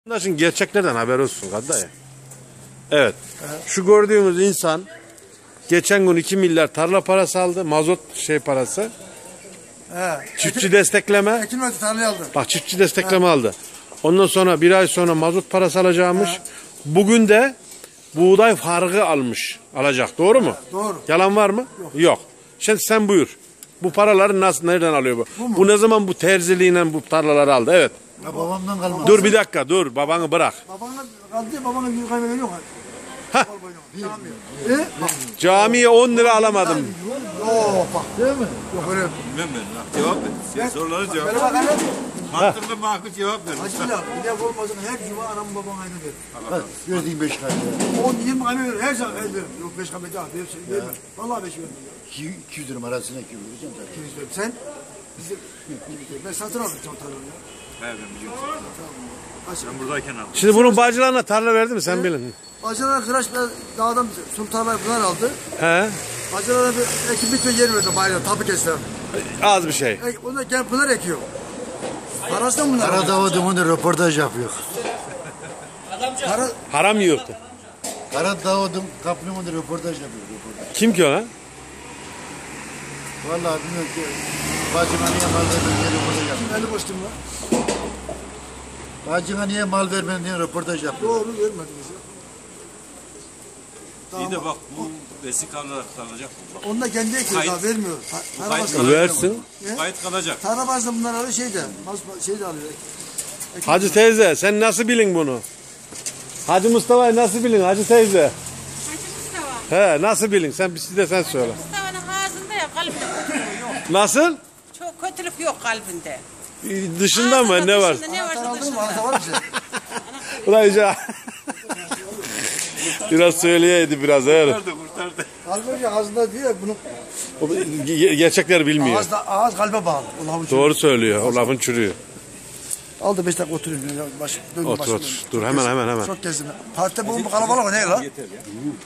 Şimdi gerçeklerden haber olsun kadar ya. Evet. Şu gördüğünüz insan geçen gün 2 milyar tarla parası aldı. Mazot parası. Çiftçi destekleme. Ekilmedi tarlayı aldı. Bak çiftçi destekleme aldı. Ondan sonra bir ay sonra mazot parası alacakmış. Bugün de buğday farkı alacak. Doğru mu? Doğru. Yalan var mı? Yok. Şimdi sen buyur. Bu paraları nereden alıyor bu? Bu ne zaman bu terziliğiyle bu tarlaları aldı? Evet. Ya babamdan kalmadı. Dur bir dakika dur. Babanı bırak. Babana kaldı ya, babana bir kaybeden yok. Camiye 10 lira alamadım. Yok bak değil mi? Yok öyle. Bilmem ben. Cevap ver. Sorulara cevap ver. Böyle bakalım. Mantıklı makul cevap ver. Hacı ya bir de olmasın her cuma anam babam aynı verir. Verdiğin 5 kaydı. 10-20 kayme verir her zaman verir. Yok 5 kayme daha verme. Vallahi 5 verme. 200 lira arasına 200 vereceğim zaten. 200 verim. Sen? Ben satın aldım çok tarlanı ya. He ben biliyorum. Ben buradayken aldım. Şimdi bunun bacılarına tarla verdi mi sen bilin. Bacılara kıraç dağdan sultanlar bunlar aldı. He? Bacılara bir ekim bitme yer verdi bayrağı tabi kestiler. Az bir şey. Onlar gel bunlar ekiyor. Parası da bunlar. Karadağ'da röportaj yapıyor. Haram yiyordu. Karadağ'da kaplumunun röportaj yapıyor. Kim ki o lan? Vallahi bilmiyorum ki. Bacıma niye mal vermedin diye röportaj yapıyor. Eli boş kim var? Bacıma niye mal vermedin diye röportaj yapıyor. Doğru vermediniz ya. İyi de bak bu vesikalar kalacak. Onu da kendi ekiyor Kayıt. daha vermiyor. Versin. Kayıt kalacak. Tarla bazında bunlar alıyor şeyde alıyor. Hacı teyze sen nasıl bilin bunu? Hacı Mustafa'yı nasıl bilin Hacı teyze? Hacı Mustafa. He nasıl bilin? Sen bir de sen söyle. Mustafa'nın ağzında ya kalbinde kötülük yok. Nasıl? Çok kötülük yok kalbinde. Dışında mı? Ne var? Dışında ne varsa Aldın mı? dışında. Arada var mı şey? Ulan iyice. Biraz söyleyeydi biraz. Evet. Kurtardı. Kalbi ağzında diyor bunu. O gerçekleri bilmiyor. Ağız kalbe bağlı. Doğru söylüyor. O lafın çürüyor. Aldı 5 dakika oturayım. Otur otur. Dur hemen. Çok gezdim. Partide bu kalabalık ne la?